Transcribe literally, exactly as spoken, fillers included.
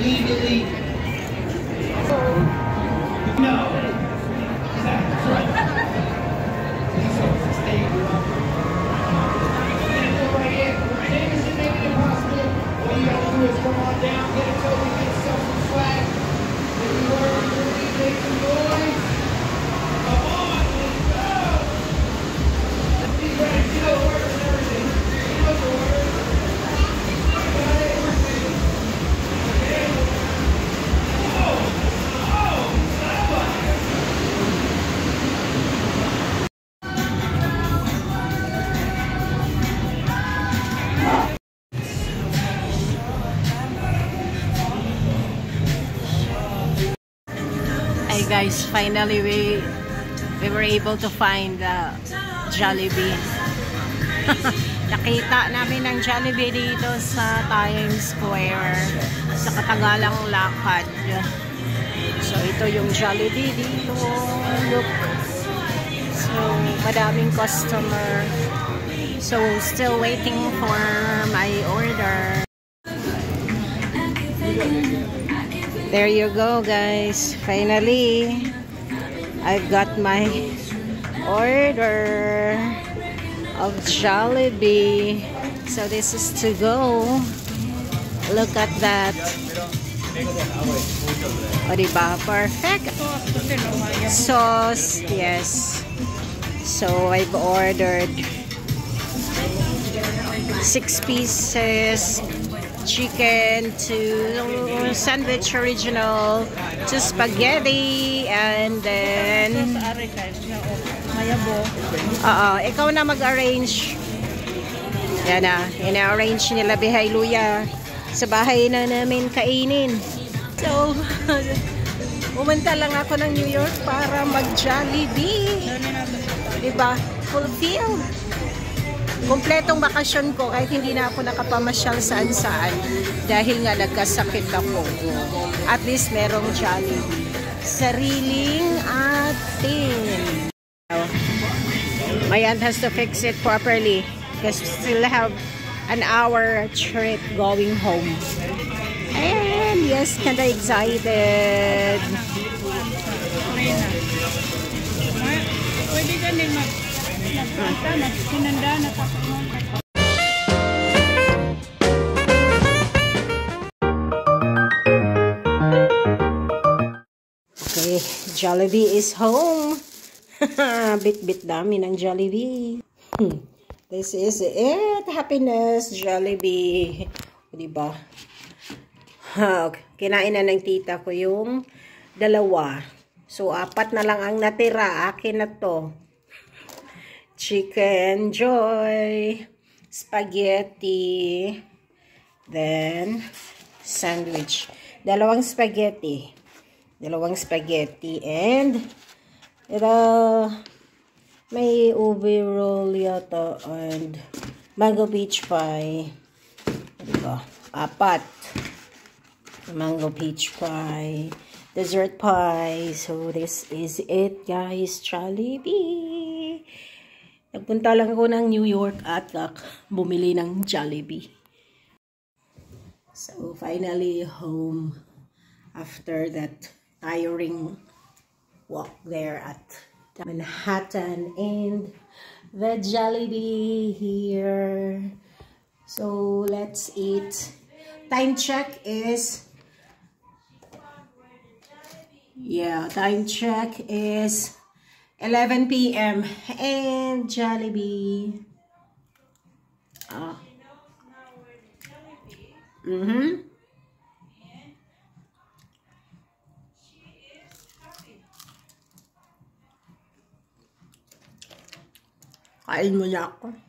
immediately. No. That's right. Stay. Right in. James is making it possible. What you gotta do is come on down, get a token, get yourself some swag. If you were to make some noise. Come on, let's go. He's ready to know orders and everything. He knows the orders. Hey guys, finally we we were able to find uh, Jollibee. Nakita namin ang Jollibee dito sa Times Square sa katagalang lakad. So ito yung Jollibee dito. Look. So madaming customer. So still waiting for my order. There you go guys, finally I've got my order of Jollibee. So this is to go. Look at that. O diba? Perfect. Sauce, yes. So I've ordered six pieces chicken, to sandwich original, to spaghetti, and then oo, ikaw na mag-arrange. Yan na, ina-arrange nila Bihay Luya sa bahay na namin kainin. So pumunta lang ako ng New York para mag-Jollibee, diba? Fulfilled. Kompletong bakasyon ko kahit hindi na ako nakapamasyal saan-saan dahil nga nagkasakit ako. At least merong Jollibee. Sariling atin. My aunt has to fix it properly because we still have an hour trip going home. And yes, kinda excited. Pwede ka din mag Okay, Jollibee is home. Bit-bit dami ng Jollibee. This is it. Happiness, Jollibee. Diba? Kinain na ng tita ko yung dalawa. So, apat na lang ang natira. Akin na to. Chicken Joy, spaghetti, then sandwich. Dalawang spaghetti. Dalawang spaghetti and ito, may ube roll yata and mango peach pie. Ito, apat. Mango peach pie, dessert pie. So this is it guys, Jollibee. Nagpunta lang ako ng New York at bumili ng Jollibee. So, finally home after that tiring walk there at Manhattan and the Jollibee here. So, let's eat. Time check is yeah, time check is eleven p m and Jollibee. Ah. Mm-hmm. Kain mo na ako.